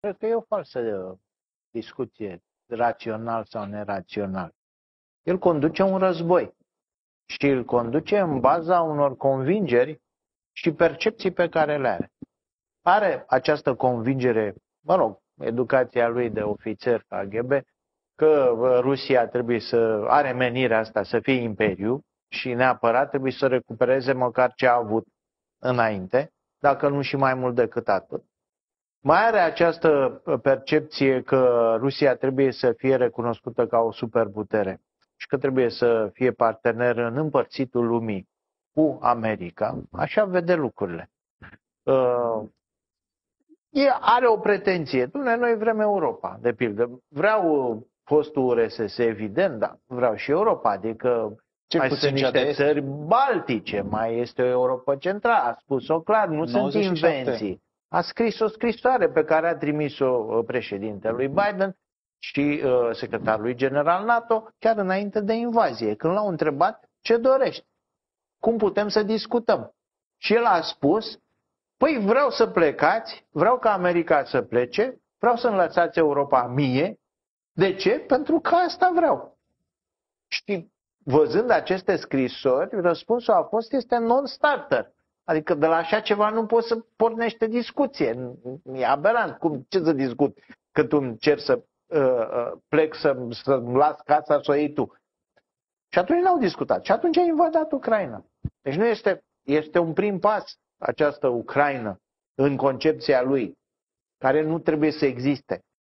Cred că e o falsă discuție, rațional sau nerațional. El conduce un război și îl conduce în baza unor convingeri și percepții pe care le are. Are această convingere, mă rog, educația lui de ofițer KGB, că Rusia trebuie să are menirea asta să fie imperiu și neapărat trebuie să recupereze măcar ce a avut înainte, dacă nu și mai mult decât atât. Mai are această percepție că Rusia trebuie să fie recunoscută ca o superputere și că trebuie să fie partener în împărțitul lumii cu America. Așa vede lucrurile. Are o pretenție. Noi vrem Europa, de pildă. Vreau fostul URSS, evident, dar vreau și Europa. Adică mai sunt niște țări baltice, mai este o Europa centrală. A spus-o clar, nu sunt invenții. A scris o scrisoare pe care a trimis-o președintelui Biden și secretarului general NATO chiar înainte de invazie, când l-au întrebat ce dorești, cum putem să discutăm. Și el a spus, păi vreau să plecați, vreau ca America să plece, vreau să-mi lăsați Europa mie. De ce? Pentru că asta vreau. Și văzând aceste scrisori, răspunsul a fost, este non-starter. Adică de la așa ceva nu poți să pornești discuție. E aberant. Ce să discut? Că tu îmi cer să plec, să-mi las casa, să o iei tu. Și atunci n-au discutat. Și atunci a invadat Ucraina. Deci nu este un prim pas această Ucraina în concepția lui, care nu trebuie să existe.